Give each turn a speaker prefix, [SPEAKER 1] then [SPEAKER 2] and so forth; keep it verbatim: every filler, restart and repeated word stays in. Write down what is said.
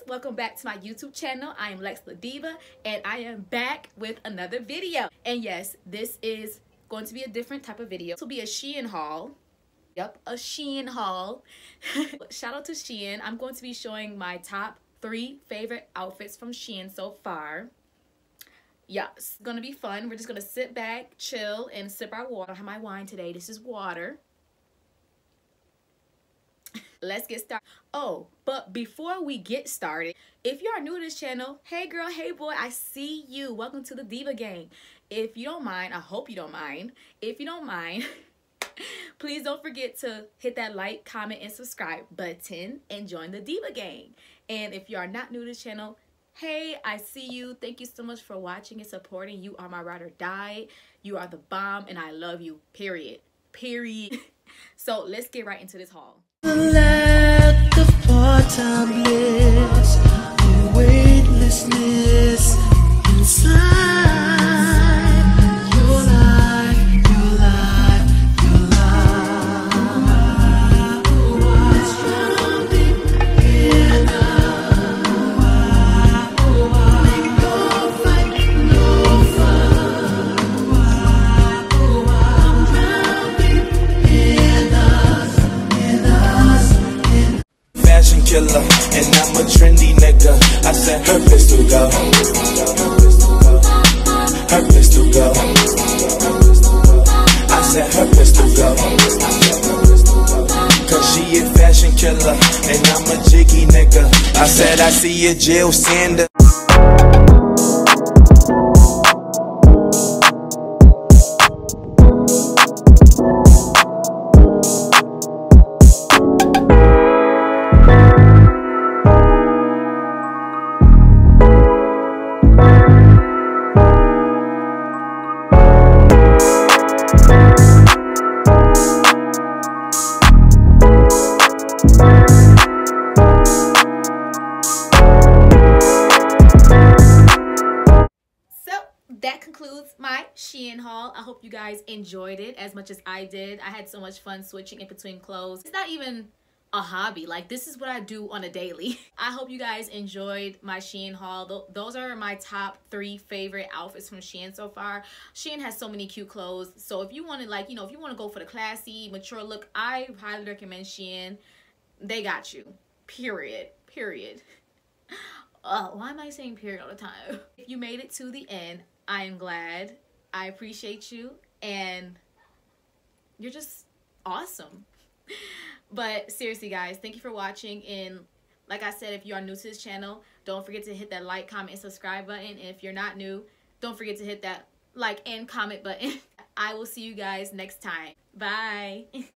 [SPEAKER 1] welcome back to my YouTube channel. I am Lex La Diva and I am back with another video. And yes, this is going to be a different type of video. This will be a Shein haul. Yep, a Shein haul. Shout out to Shein. I'm going to be showing my top three favorite outfits from Shein so far. Yeah, it's gonna be fun. We're just gonna sit back, chill, and sip our water. I have my wine today. This is water. Let's get started. Oh, but before we get started, if you are new to this channel, hey girl, hey boy, I see you. Welcome to the Diva Gang. If you don't mind, I hope you don't mind. If you don't mind, please don't forget to hit that like, comment, and subscribe button and join the Diva Gang. And if you are not new to this channel, hey, I see you. Thank you so much for watching and supporting. You are my ride or die. You are the bomb, and I love you. Period. Period. So let's get right into this haul.
[SPEAKER 2] Let the part-time bliss and weightlessness inside your life, your life, your life. It's drowning in no fight, no fun. I'm drowning in us, in us, in
[SPEAKER 3] fashion killer, and I'm a trendy nigga. I said her pistol go, her pistol go. I said her pistol go, cause she a fashion killer, and I'm a jiggy nigga. I said I see a Jill Sanders.
[SPEAKER 1] That concludes my Shein haul. I hope you guys enjoyed it as much as I did. I had so much fun switching in between clothes. It's not even a hobby. Like, this is what I do on a daily. I hope you guys enjoyed my Shein haul. Th those are my top three favorite outfits from Shein so far. Shein has so many cute clothes. So if you want to, like, you know, if you want to go for the classy, mature look, I highly recommend Shein. They got you. Period. Period. Uh, why am I saying period all the time? If you made it to the end, I am glad. I appreciate you, and you're just awesome. But seriously, guys, thank you for watching. And like I said, if you are new to this channel, don't forget to hit that like, comment, and subscribe button. And if you're not new, don't forget to hit that like and comment button. I will see you guys next time. Bye.